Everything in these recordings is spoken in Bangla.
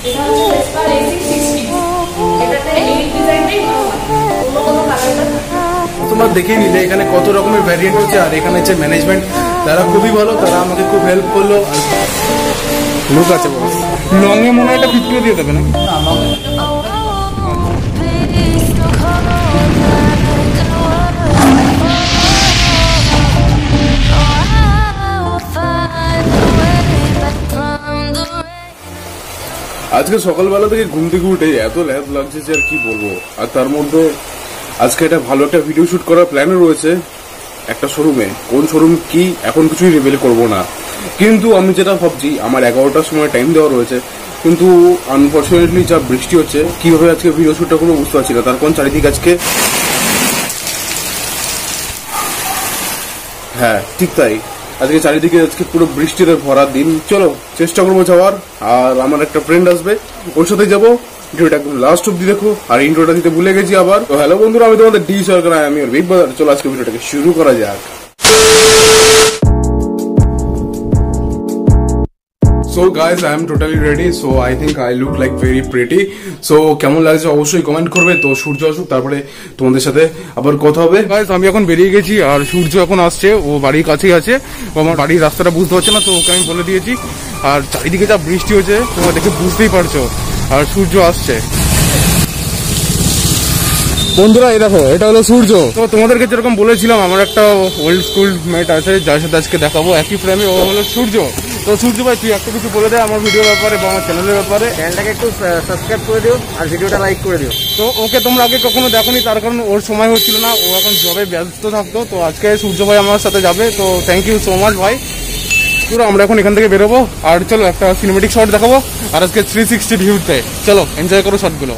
এটা হচ্ছে ভেসপা রেসিং 60 এটাতে এই ডিজাইনটাই অন্য কোনো কালার না। তোমরা দেখে নিলে এখানে কত রকমের ভ্যারিয়েন্ট হচ্ছে, আর এখানে যে ম্যানেজমেন্ট তারা খুবই ভালো, তারা আমাকে খুব হেল্প করলো। লুক আছে বস, লং এ মনে হয় এটা 50 দিয়ে দেবে না? আজকে সকালবেলা থেকে ঘুম থেকে উঠে এত ল্যাব লাগছে যে আর কি বলবো। আর তার মধ্যে আজকে একটা ভালো একটা ভিডিও শুট করার প্ল্যানও রয়েছে একটা শোরুমে। কোন শোরুম কি এখন কিছুই রিভিল করব না, কিন্তু আমি যেটা ভাবছি আমার 11টার সময় টাইম দেওয়া রয়েছে, কিন্তু আনফর্চুনেটলি যা বৃষ্টি হচ্ছে কিভাবে আজকে ভিডিও শুটটা কোনো বুঝতে পারছি না। তার কারণ চারিদিকে আজকে, হ্যাঁ ঠিক তাই, আজকে চারিদিকে আজকে পুরো বৃষ্টিতে ভরা দিন। চলো চেষ্টা করবো যাওয়ার, আর আমার একটা ফ্রেন্ড আসবে, ওর সাথে যাবো। ভিডিওটা একদম লাস্ট অব্দি দেখো। আর ইন্ট্রোটা দিতে ভুলে গেছি আবার। তো হ্যালো বন্ধুরা, আমি তোমাদের ডি সরকার, আমি ওর বিগ বাজার। চলো আজকে ভিডিওটাকে শুরু করা যাক। So guys, I am totally ready. So I think I look like very pretty. So কেমন লাগছে অবশ্যই কমেন্ট করবে। তো সূর্য আসুক, তারপরে তোমাদের সাথে আবার কথা হবে। গাইস আমি এখন বেরিয়ে গেছি, আর সূর্য এখন আসছে, ও বাড়ির কাছেই আছে। ও আমার বাড়ির রাস্তাটা বুঝতে পারছে না, তো ওকে আমি বলে দিয়েছি। আর চারিদিকে যা বৃষ্টি হচ্ছে তোমরা দেখে বুঝতেই পারছো, আর সূর্য আসছে। বন্ধুরা এই দেখো, এটা হলো সূর্য। তো তোমাদেরকে যেরকম বলেছিলাম আমার একটা ওল্ড স্কুল মেট আছে যার সাথে আজকে দেখাবো একই ফ্রেমে, ও হলো সূর্য। তো সূর্য ভাই তুই একটা কিছু বলে দে আমার ভিডিওর ব্যাপারে বা আমার চ্যানেলের ব্যাপারে। চ্যানেলটাকে একটু সাবস্ক্রাইব করে দিও আর ভিডিওটা লাইক করে দিও। তো ওকে তোমরা আগে কখনো দেখোনি, তার কারণ ওর সময় হচ্ছিল না, ও এখন জবে ব্যস্ত থাকতো। তো আজকে সূর্য ভাই আমার সাথে যাবে, তো থ্যাংক ইউ সো মাচ ভাই। পুরো আমরা এখন এখান থেকে বেরোবো, আর চলো একটা সিনেমেটিক শট দেখাবো। আর আজকে 360 ভিউতে চলো এনজয় করো শটগুলো।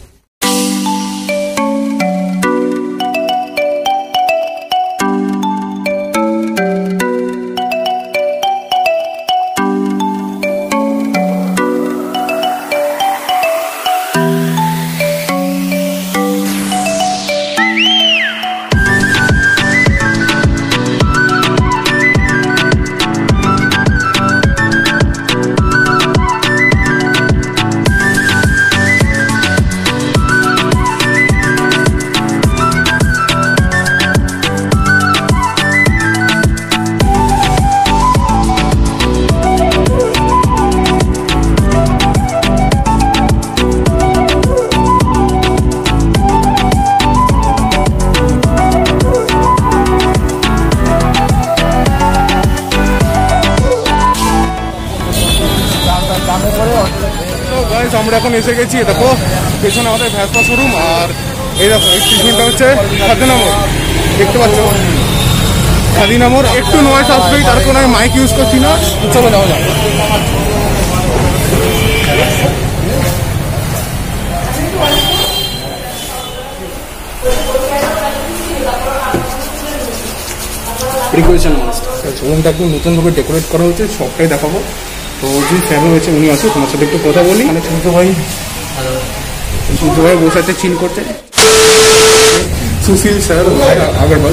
আমরা এখন এসে গেছি, দেখো পেছনে আমাদের ভেসপা শোরুম। আর এই দেখো এই স্টেশনটা হচ্ছে খাদিনামোড়, দেখতে পাচ্ছ খাদিনামোড়। একটু নয়েজ আসবেই, তার কোনো আমি মাইক ইউজ করছি না। চলো যাওয়া যাক। শোরুমটা একটু নতুনভাবে ডেকোরেট করা হচ্ছে, সবটাই দেখাবো। তো যে স্যার রয়েছে উনি আসুক, তোমার সাথে একটু কথা বলি। মানে সূর্য ভাই বসে আছে, চিল করছে। সুশীল স্যার আগরওয়াল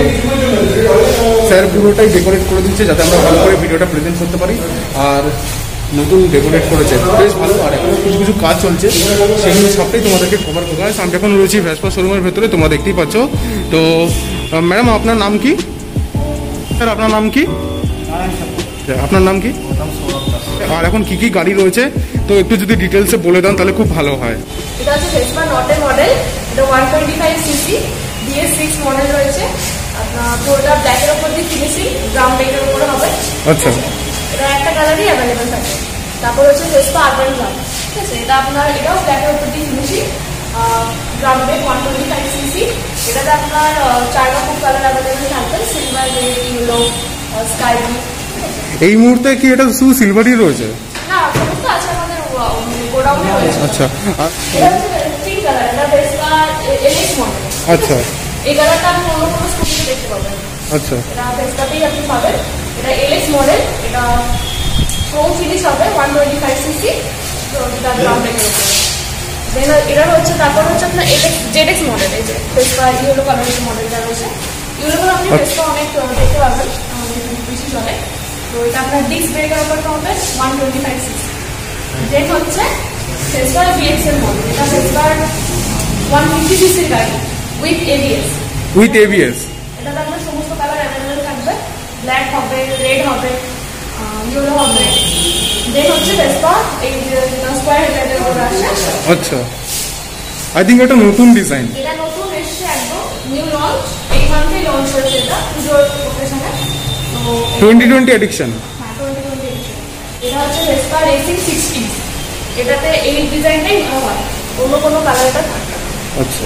স্যার পুরোটাই ডেকোরেট করে দিচ্ছে যাতে আমরা ভালো করে ভিডিওটা প্রেজেন্ট করতে পারি। আর নতুন ডেকোরেট করেছে বেশ ভালো। আর এখন কিছু কিছু কাজ চলছে, সেগুলো সবটাই তোমাদেরকে কভার করতে হয়। আমি এখন রয়েছি ভেসপা শোরুমের ভেতরে, তোমরা দেখতেই পাচ্ছ। তো ম্যাডাম আপনার নাম কি? স্যার আপনার নাম কি? আপনার নাম কি? আর এখন কি কি গাড়ি রয়েছে তো একটু যদি ডিটেলসে বলে দেন তাহলে খুব ভালো হয়। এটা হচ্ছে ভেসপা নটে মডেল, এটা 125 সিসি BS6 মডেল রয়েছে। আপনার পুরোটা ব্ল্যাকের উপর দিয়ে ফিনিশিং, ব্রাউন ব্ল্যাকের উপরে হবে। আচ্ছা, এটা একটা কালারই অ্যাভেলেবেল থাকে। তারপর হচ্ছে ভেসপা আরবান গান, ঠিক আছে। এটা আপনার এটাও ব্ল্যাকের উপর দিয়ে ফিনিশিং, ব্রাউন ব্ল্যাক 125 সিসি। এটাতে আপনার 4 রকম কালার অ্যাভেলেবেল থাকবে, silver, red, yellow, sky blue. এই মুহূর্তে কি এটা শুধু সিলভারই রয়েছে? না, সমস্ত আছে আমাদের গোডাউনে রয়েছে। আচ্ছা, এটা হচ্ছে পিঙ্ক কালার, এটা ভেসপা LX মডেল। আচ্ছা, এই কালারটা আপনি অন্য কোনো স্কুটিতে দেখতে পাবেন। আচ্ছা, এটা ভেসপাতেই আপনি পাবেন। এটা LX মডেল, এটা ক্রোম ফিনিশ হবে, 125 সিসি, তো এটা ব্রাউন ব্ল্যাকের উপরে। দেন এটা হচ্ছে, তারপর হচ্ছে আপনার ZX মডেল, এই যে ভেসপা ইয়েলো কালারের মডেলটা রয়েছে। ইয়েলো কালার আপনি ভেসপা অনেক দেখতে পাবেন, বেশি চলে। তো এটা আপনার ডিস্ক ব্রেকের উপর হবে, 125 সিসি। দেন হচ্ছে Vespa VXL মডেল, এটা Vespa 150 সিসির গাড়ি উইথ ABS। With ABS। এটাতে আপনার সমস্ত কালার অ্যাভেলেবল থাকবে, ব্ল্যাক হবে, রেড হবে, ইয়েলো হবে। দেন হচ্ছে Vespa এই যে স্কয়ার হেডলাইটের উপর আসে। আচ্ছা, আই থিঙ্ক এটা নতুন ডিজাইন। এটা নতুন এসছে, একদম নিউ লঞ্চ, এই মান্থেই লঞ্চ হয়েছে এটা পুজোর ওকেশনে। তো 2020 এডিশন। হ্যাঁ, 2020 এডিশন। এটা হচ্ছে Vespa Racing 60। এটাতে এই ডিজাইনটাই ভালো হয়, অন্য কোনো কালারটা থাকে না। আচ্ছা,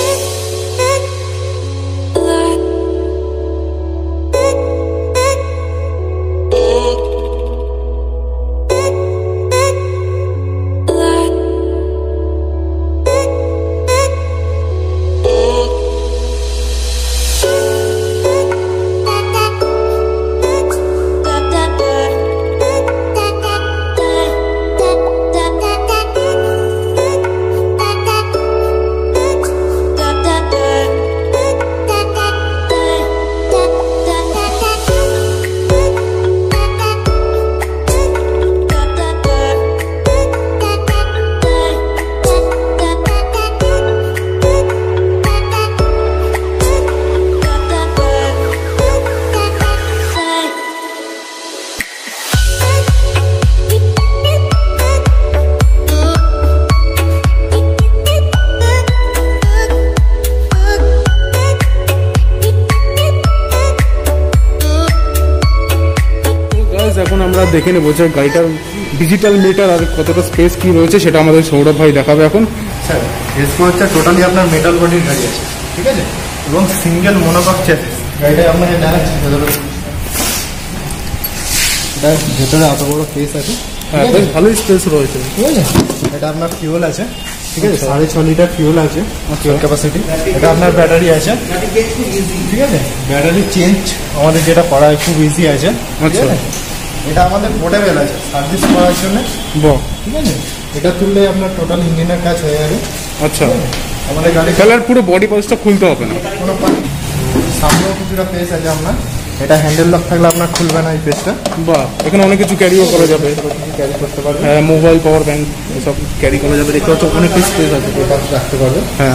এখন আমরা দেখে নেবো যে গাড়িটার ডিজিটাল মিটার আর কতটা স্পেস কি রয়েছে সেটা আমাদের সৌরভ ভাই দেখাবে এখন। স্যার এসপো হচ্ছে টোটালি আপনার মেটাল বডির গাড়ি আছে, ঠিক আছে, এবং সিঙ্গেল মোনোকক চ্যাসিস। গাড়িটা আপনাকে জানাচ্ছি ভেতরে এত বড় স্পেস আছে, হ্যাঁ, বেশ ভালোই স্পেস রয়েছে, ঠিক আছে। এটা আপনার ফিউল আছে, ঠিক আছে, 6.5 লিটার ফিউল আছে ফিউল ক্যাপাসিটি। এটা আপনার ব্যাটারি আছে, ঠিক আছে, ব্যাটারি চেঞ্জ আমাদের যেটা করা খুব ইজি আছে, ঠিক আছে। এটা আমাদের পোর্টেবল আছে সার্ভিস করার জন্য, ঠিক আছে। এটা তুললে আপনার টোটাল ইঞ্জিনের কাজ হয়ে যাবে। আচ্ছা, আমাদের গাড়ি কালার পুরো বডি পার্টসটা খুলতে হবে না, কোনো সামনেও কিছুটা পেস আছে আপনার। এটা হ্যান্ডেল লক থাকলে আপনার খুলবে না এই পেসটা। বাহ, এখানে অনেক কিছু ক্যারিও করা যাবে, ক্যারি করতে পারবে, হ্যাঁ, মোবাইল, পাওয়ার ব্যাংক এসব ক্যারি করা যাবে। দেখতে পাচ্ছ অনেক স্পেস আছে, রাখতে পারবে। হ্যাঁ।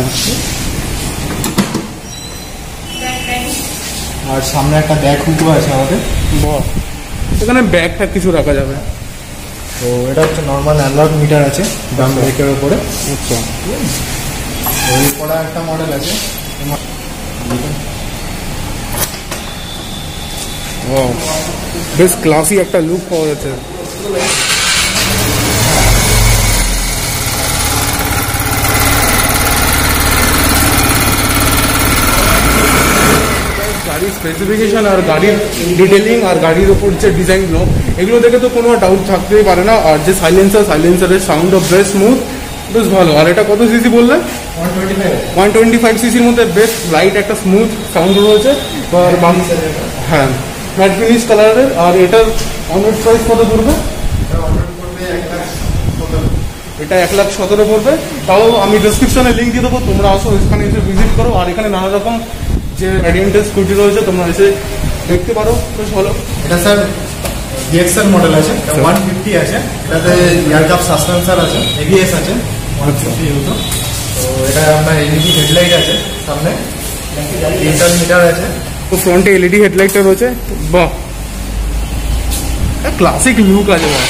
আর সামনে একটা ব্যাগ হুকও আছে আমাদের। বাহ, এখানে ব্যাগ ট্যাগ কিছু রাখা যাবে। তো এটা হচ্ছে নর্মাল অ্যানালগ মিটার আছে ডান ব্রেকের উপরে। আচ্ছা, ওই পরে একটা মডেল আছে, বেশ ক্লাসি একটা লুক পাওয়া যাচ্ছে। গাড়ির স্পেসিফিকেশন আর গাড়ির ডিটেলিং আর গাড়ির ওপর যে ডিজাইনগুলো, এগুলো দেখে তো কোনো ডাউট থাকতেই পারে না। আর যে সাইলেন্সারের সাউন্ড অফ বেশ স্মুথ, বেশ ভালো। আর এটা কত সিসি বললেন? 125 সিসির মধ্যে বেশ লাইট একটা স্মুথ সাউন্ড রয়েছে। হ্যাঁ, ম্যাট ফিনিশ কালারের। আর এটার অনরোড প্রাইস কত পড়বে? এটা 1,17,000 পড়বে। তাও আমি ডিসক্রিপশনে লিঙ্ক দিয়ে দেবো, তোমরা আসো, এখানে এসে ভিজিট করো। আর এখানে নানা রকম যে রেডিয়েন্টের স্কুটি রয়েছে তোমরা এসে দেখতে পারো, বেশ ভালো। এটা স্যার ডিএক্সএল মডেল আছে, 150 আছে। এটাতে এয়ারকাপ সাসপেন্সার আছে, এবিএস আছে, 150 ইউজো। তো এটা আপনার এলইডি হেডলাইট আছে সামনে, ডিজিটাল মিটার আছে। তো ফ্রন্টে এলইডি হেডলাইটটা রয়েছে। বাহ, ক্লাসিক লুক আছে। বাহ,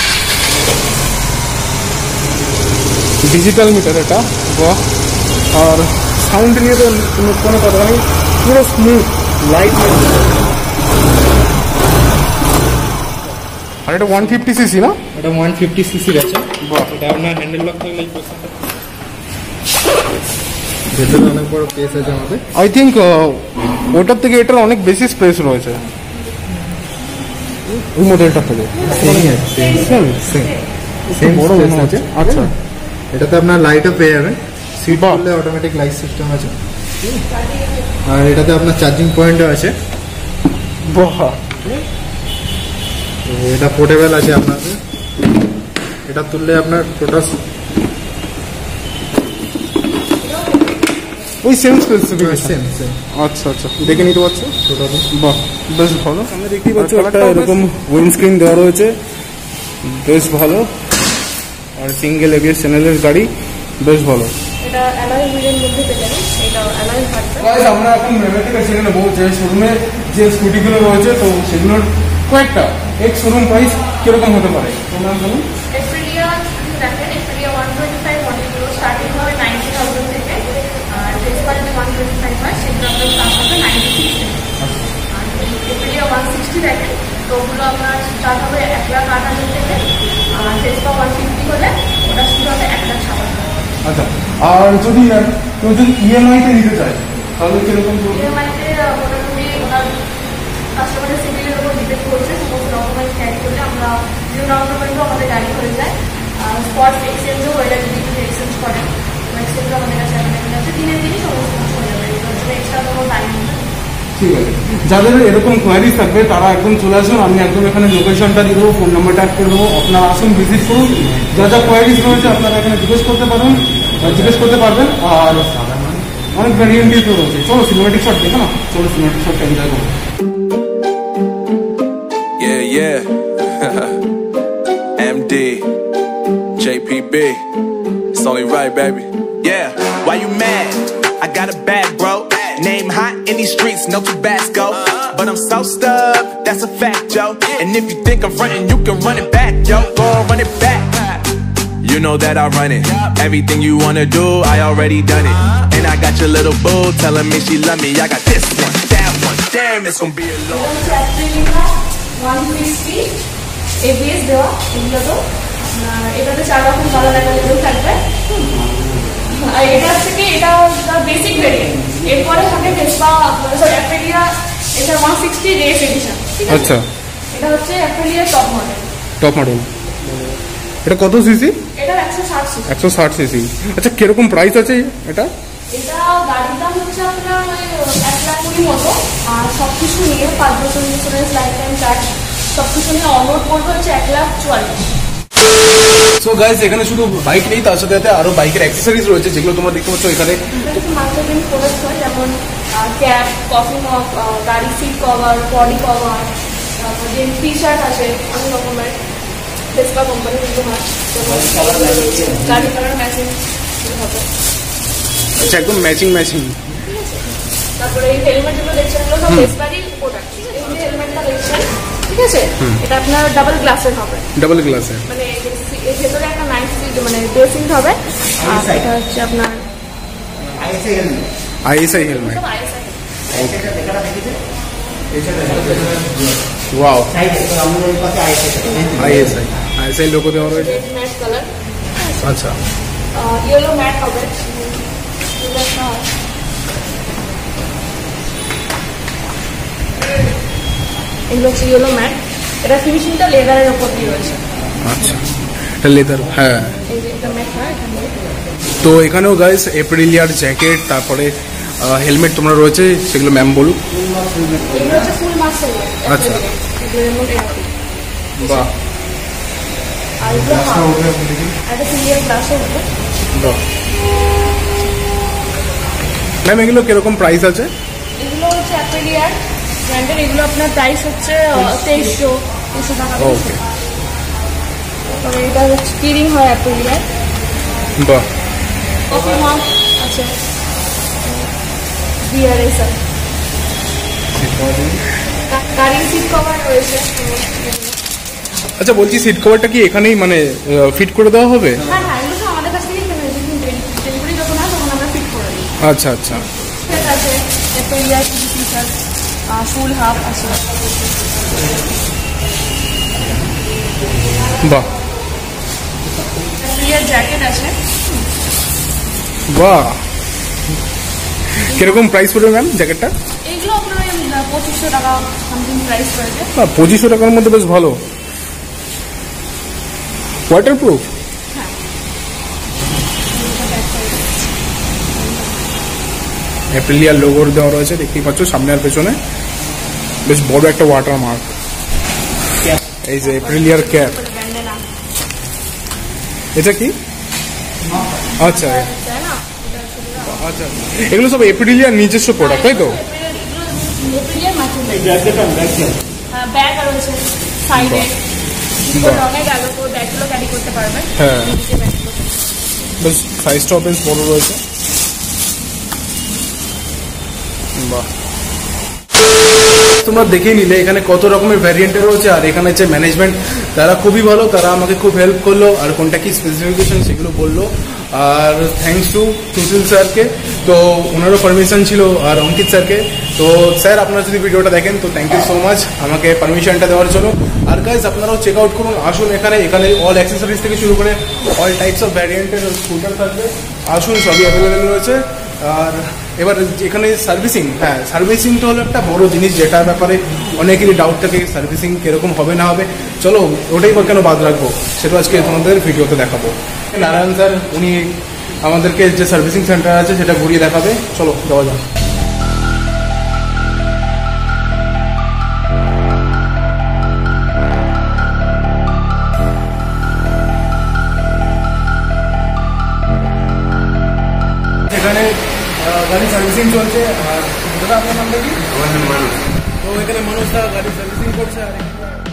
ডিজিটাল মিটার এটা। বাহ, আর সাউন্ড নিয়ে তো কোনো কথা নেই, পুরো স্মুথ লাইট। আর এটা 150 সিসি না? এটা 150 সিসির আছে। বাহ, এটা আপনার হ্যান্ডেল লক থাকলে ভেতরে অনেক বড় স্পেস আছে আমাদের। আই থিঙ্ক ওটার থেকে এটার অনেক বেশি স্পেস রয়েছে ওই মডেলটার থেকে। সেম বড় স্পেস মনে আছে। হচ্ছে। আচ্ছা, এটাতে আপনার লাইটও পেয়ে যাবেন, সিট বললে অটোমেটিক লাইট সিস্টেম আছে। আর এটাতে আপনার চার্জিং পয়েন্টও আছে। বাহ, তো এটা পোর্টেবল আছে আপনাদের। এটা তুললে আপনার টোটাল ওই সেম স্পেসিফিকেশন। সেম সেম আচ্ছা আচ্ছা, দেখে নিতে পারছো। টোটালি বাহ, বেশ ভালো। সামনে দেখতেই পাচ্ছ একটা এরকম উইন্ড স্ক্রিন দেওয়া রয়েছে, বেশ ভালো। আর সিঙ্গেল এবিএস চ্যানেলের গাড়ি, বেশ ভালো। এটা অ্যালয় হুইলের মধ্যে পেয়ে যাবেন, এটা অ্যালয় থাকবে। গাইস আমরা এখন মেমে থেকে জেনে নেবো যে শোরুমে যে স্কুটিগুলো রয়েছে তো সেগুলোর কয়েকটা এক শোরুম প্রাইস কিরকম হতে পারে তোমরা বলুন। এপ্রিলিয়া দেখেন, এপ্রিলিয়া 125 মডেলগুলো স্টার্টিং হবে 90,000 থেকে, আর ভেসপা যদি 125 হয় সেগুলো আপনার স্টার্ট হবে 96 থেকে। আর এপ্রিলিয়া 160 দেখেন, তো ওগুলো আপনার স্টার্ট হবে 1,08,000 থেকে, আর ভেসপা 150 হলে ওটা শুরু হবে 1,07,000। আচ্ছা, আর যদি কেউ যদি ইএমআইতে নিতে চায় তাহলে কিরকম ইএমআইতে মোটামুটি ওনার কাস্টমারের সিভিলের উপর ডিপেন্ড করছে। সমস্ত ডকুমেন্টস ক্যারি করলে আমরা 0 ডাউন পেমেন্টও আমাদের গাড়ি হয়ে যায়, স্পট এক্সচেঞ্জও হয়ে যায়। যদি কিছু এক্সচেঞ্জ করেন, এক্সচেঞ্জও আমাদের কাছে অ্যাভেলেবেল আছে, দিনের দিনই সমস্ত কিছু হয়ে যাবে, এগুলোর জন্য এক্সট্রা কোনো টাইম নেই। ঠিক আছে, যাদের এরকম কোয়ারিজ থাকবে তারা একদম চলে আসুন। আমি একদম এখানে লোকেশনটা দিয়ে দেবো, ফোন নাম্বারটা অ্যাড করে দেবো, আপনারা আসুন, ভিজিট করুন। যা যা কোয়ারিজ রয়েছে আপনারা এখানে জিজ্ঞেস করতে পারবেন। আর অনেক ভ্যারিয়েন্টই তো রয়েছে। চলো সিনেমেটিক শট দেখো না, চলো সিনেমেটিক শটটা এনজয় করো। MD, JPB, it's only right, baby. Yeah, why you mad? I got a bag, bro. Name hot in these streets, no Tabasco. But I'm so stubbed, that's a fact, yo. And if you think I'm frontin', you can run it back, yo. Go on, run it back. You know that I run it. Everything you wanna do, I already done it. And I got your little boo telling me she love me. I got this one, that one. Damn, it's gonna be a long. 150 ABS দেওয়া, এগুলো তো এটাতে 4 রকম কালার অ্যাভেলেবেল থাকবে। আর এটা হচ্ছে কি, এটা বেসিক ভেরিয়েন্ট। এরপরে থাকে ভেসপা, সরি অ্যাপ্রিলিয়া, এটা 160 রেস এডিশন। আচ্ছা, এটা হচ্ছে অ্যাপ্রিলিয়া টপ মডেল। এটা কত সিসি? এটা 160 সিসি। 160 সিসি। আচ্ছা, কিরকম প্রাইস আছে এটা? এটা গাড়ির দাম হচ্ছে আপনার 1,20,000 মতো, আর সবকিছু নিয়ে 5 বছর ইন্স্যুরেন্স, লাইফ টাইম চার্জ সবকিছু নিয়ে অনরোড পড়বে হচ্ছে 1,44,000। সো গাইস, এখানে শুধু বাইক নেই, তার সাথে সাথে আরো বাইকের অ্যাক্সেসরিজ রয়েছে যেগুলো তোমরা দেখতে পাচ্ছ এখানে। মার্কেটিং প্রোডাক্ট হয়, যেমন ক্যাপ, কফি মগ, গাড়ি সিট কভার, বডি কভার, তারপর যে টি শার্ট আছে অনেক রকমের, ভেসপা কোম্পানির কিন্তু হয়, গাড়ি কালার ম্যাচিং হবে। আচ্ছা, একদম ম্যাচিং। তারপরে এই হেলমেট যেগুলো দেখছেন এগুলো সব ভেসপারই প্রোডাক্ট। এই যে হেলমেটটা দেখছেন, ঠিক আছে, এটা আপনার ডাবল গ্লাসের হবে, মানে এর ভেতরে একটা নাইস মানে ড্রেসিং হবে। আর এটা হচ্ছে আপনার আইএসআই হেলমেট। সব ISI। ওয়াও, আইএসআই লোগো দেওয়া রয়েছে। ম্যাট কালার, আচ্ছা, ইয়েলো ম্যাট হবে। এগুলো হচ্ছে ইয়েলো ম্যাট, এটা ফিনিশিংটা লেদারের উপর দিয়ে রয়েছে। আচ্ছা, এটা লেদার, হ্যাঁ। এই যে এটা ম্যাট হয় এখানে। তো এখানেও গাইস এপ্রিলিয়ার জ্যাকেট, তারপরে হেলমেট তোমরা রয়েছে, সেগুলো ম্যাম বলুন। এগুলো হচ্ছে ফুল মাস্ক হেলমেট। আচ্ছা, বাহ, আর এগুলো একটা ক্লিয়ার গ্লাসও হবে। বাহ। ম্যাম, এগুলো কিরকম প্রাইস আছে? এগুলো হচ্ছে অ্যাপ্রিলিয়ার ব্র্যান্ডের, এগুলো আপনার প্রাইস হচ্ছে 2300 টাকা। ওকে, তবে এটা হচ্ছে কিরিং হয় অ্যাপ্রিলিয়ার। বাহ। কফি মগ আছে, বিআরএসআর, গাড়ির সিট কভার রয়েছে। আচ্ছা, বলছি সিট কভারটা কি এখানেই মানে ফিট করে দেওয়া হবে? হ্যাঁ, এগুলো তো আমাদের কাছ থেকেই কেনা, যখন ডেলিভারি যখন হয় তখন আমরা ফিট করে দিই। আচ্ছা, আচ্ছা, ঠিক আছে, অ্যাপ্রিলিয়ার টি শার্ট ফুল হাফ আছে। বাহ, অ্যাপ্রিলিয়ার জ্যাকেট আছে। বাহ। কিরকম প্রাইস পড়বে ম্যাম জ্যাকেটটা? এইগুলো আপনার 2500 টাকা সামথিং প্রাইস রয়েছে। 2500 টাকার মধ্যে বেশ ভালো। ওয়াটারপ্রুফ? অ্যাপ্রিলিয়ার লোগো দেওয়া রয়েছে, দেখতেই পাচ্ছ সামনে আর পেছনে, বেশ বড় একটা ওয়াটার মার্ক। এই যে অ্যাপ্রিলিয়ার ক্যাপ, এটা কি? আচ্ছা, আচ্ছা, এগুলো সব এপ্রিলিয়ার নিজস্ব প্রোডাক্ট, তাই তো? ব্যাগ রয়েছে সাইডে, রঙে গেল তো ব্যাগগুলো ক্যারি করতে পারবেন। হ্যাঁ বেশ সাইজটাও বেশ বড় রয়েছে। বাহ, তোমরা দেখেই নিলে এখানে কত রকমের ভ্যারিয়েন্টের রয়েছে। আর এখানে যে ম্যানেজমেন্ট তারা খুবই ভালো, তারা আমাকে খুব হেল্প করলো আর কোনটা কি স্পেসিফিকেশন সেগুলো বললো। আর থ্যাঙ্কস টু সুশীল স্যারকে, তো ওনারও পারমিশন ছিল, আর অঙ্কিত স্যারকে। তো স্যার আপনারা যদি ভিডিওটা দেখেন তো থ্যাংক ইউ সো মাচ আমাকে পারমিশনটা দেওয়ার জন্য। আর গাইজ আপনারাও চেক আউট করুন, আসুন এখানে অল অ্যাক্সেসরিজ থেকে শুরু করে অল টাইপস অফ ভ্যারিয়েন্টের স্কুটার থাকবে, আসুন সবই অ্যাভেলেবেল রয়েছে। আর এবার এখানে সার্ভিসিং, হ্যাঁ সার্ভিসিংটা হলো একটা বড় জিনিস যেটার ব্যাপারে অনেকেরই ডাউট থাকে, সার্ভিসিং কীরকম হবে না হবে। চলো ওটাই বা কেন বাদ রাখবো, সেটা আজকে তোমাদের ভিডিওতে দেখাবো। নারায়ণ স্যার উনি আমাদেরকে যে সার্ভিসিং সেন্টার আছে সেটা ঘুরিয়ে দেখাবে, চলো যাওয়া যাক। এখানে গাড়ি সার্ভিসিং চলছে। আর দাদা আপনার নামটা কি? আমার নাম মানুষ। তো এখানে মানুষ দা গাড়ি সার্ভিসিং করছে। আর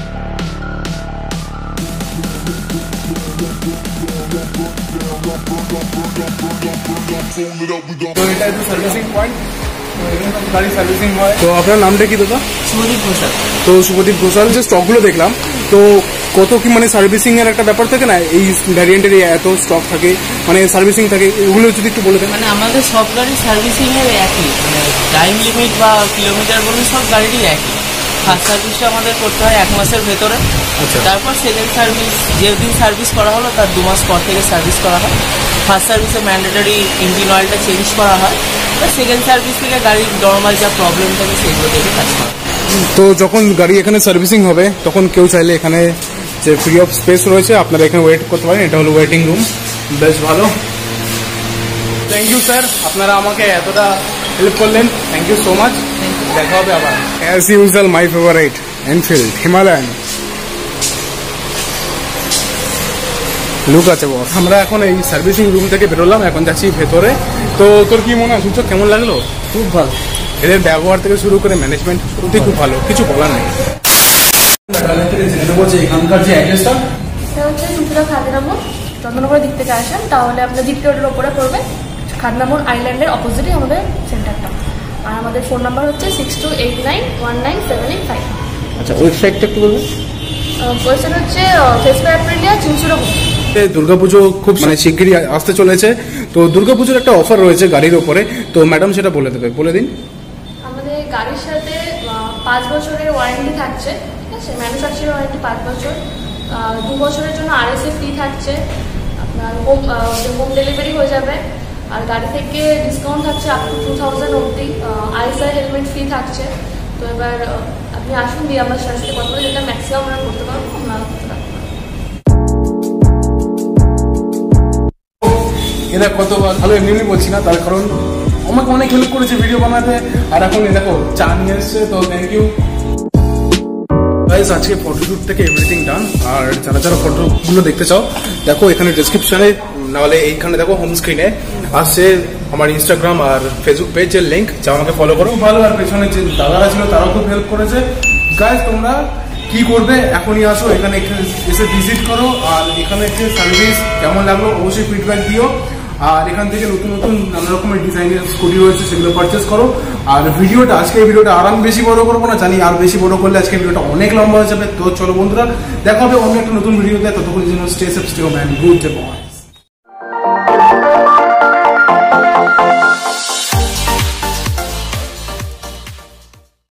তো এটা একটু সার্ভিসিং পয়েন্ট, গাড়ি সার্ভিসিং হয়। তো আপনার নামটা কি দাদা? শুভদীপ ঘোষাল। তো শুভদীপ ঘোষাল, যে স্টকগুলো দেখলাম তো কত কি মানে সার্ভিসিং এর একটা ব্যাপার থাকে না, এই ভ্যারিয়েন্টের এত স্টক থাকে মানে সার্ভিসিং থাকে, এগুলো যদি একটু বলে দেন। মানে আমাদের সব গাড়ির সার্ভিসিং এর একই, মানে টাইম লিমিট বা কিলোমিটার বলুন সব গাড়িরই একই। ফার্স্ট সার্ভিসটা আমাদের করতে হয় 1 মাসের ভেতরে। আচ্ছা। তারপর সেকেন্ড সার্ভিস যেদিন সার্ভিস করা হলো তার 2 মাস পর থেকে সার্ভিস করা হয়। ফার্স্ট সার্ভিসে ম্যান্ডেটরি ইঞ্জিন অয়েলটা চেঞ্জ করা হয়, আর সেকেন্ড সার্ভিস থেকে গাড়ির নর্মাল যা প্রবলেম থাকে সেগুলো দেখে কাজ করা হয়। তো যখন গাড়ি এখানে সার্ভিসিং হবে তখন কেউ চাইলে এখানে যে ফ্রি অফ স্পেস রয়েছে আপনারা এখানে ওয়েট করতে পারেন, এটা হলো ওয়েটিং রুম, বেশ ভালো। থ্যাংক ইউ স্যার, আপনারা আমাকে এতটা হেল্প করলেন, থ্যাংক ইউ সো মাচ। দেখা হবে আবার। As usual my favourite Enfield Himalayan look আছে বস। আমরা এখন এই সার্ভিসিং রুম থেকে বেরোলাম, এখন যাচ্ছি ভেতরে। তো তোর কি মনে হয় সূচক, কেমন লাগলো? খুব ভালো, এদের ব্যবহার থেকে শুরু করে ম্যানেজমেন্ট সত্যি খুব ভালো, কিছু বলার নেই। এখানকার যে অ্যাড্রেসটা এটা হচ্ছে সুতরা খাদিরামোড়, চন্দ্রনগরের দিক থেকে আসেন তাহলে আপনার দ্বীপ রোডের ওপরে পড়বে। খাদিরামোড় আইল্যান্ডের অপোজিটে আমাদের সেন্টারটা। আর আমাদের ফোন নাম্বার হচ্ছে 6289197885। আচ্ছা ওয়েবসাইটটা একটু বলবেন? ওয়েবসাইট হচ্ছে ফেসবুক অ্যাপ্রিলিয়া চিনচুরা। দুর্গাপুজো খুব মানে শিগগিরই আসতে চলেছে, তো দুর্গাপুজোর একটা অফার রয়েছে গাড়ির ওপরে, তো ম্যাডাম সেটা বলে দেবে, বলে দিন। আমাদের গাড়ির সাথে 5 বছরের ওয়ারেন্টি থাকছে, ঠিক আছে, ম্যানুফ্যাকচারিং ওয়ারেন্টি 5 বছর। 2 বছরের জন্য RSA ফ্রি থাকছে, আপনার হোম ডেলিভারি হয়ে যাবে। আর গাড়ি থেকে ডিসকাউন্ট থাকছে আপ টু 2000 অবধি। ISI হেলমেট ফ্রি থাকছে। তো এবার আপনি আসুন, দিয়ে আমার সাথে কথা বলে যেটা ম্যাক্সিমাম আমরা করতে পারবো, আমরা করতে পারবো। এরা কত ভালো, এমনি বলছি না, তার কারণ আমাকে অনেক হেল্প করেছে ভিডিও বানাতে। আর এখন দেখো চা নিয়ে এসছে, তো থ্যাংক ইউ গাইস। আজকে ফটোশুট থেকে এভরিথিং ডান। আর যারা যারা ফটোগুলো দেখতে চাও দেখো এখানে ডেসক্রিপশনে, নাহলে এইখানে দেখো হোম স্ক্রিনে আসছে আমার ইনস্টাগ্রাম আর ফেসবুক পেজের লিঙ্ক, যা আমাকে ফলো করো। ভালো। আর পেছনে যে দাদারা ছিল তারাও খুব হেল্প করেছে। গাইস তোমরা কি করবে, এখনই আসো এখানে এসে ভিজিট করো। আর এখানে যে সার্ভিস কেমন লাগলো অবশ্যই ফিডব্যাক দিও। আর এখান থেকে নতুন নতুন নানা রকমের ডিজাইনের স্কুটি রয়েছে, সেগুলো পারচেস করো। আর আজকে ভিডিওটা আর আমি বেশি বড় করবো না, জানি আর বেশি বড় করলে আজকে ভিডিওটা অনেক লম্বা হয়ে যাবে। তো চলো বন্ধুরা, দেখা হবে অন্য একটা নতুন ভিডিওতে, ততক্ষণ জন্য stay safe, stay home and good by.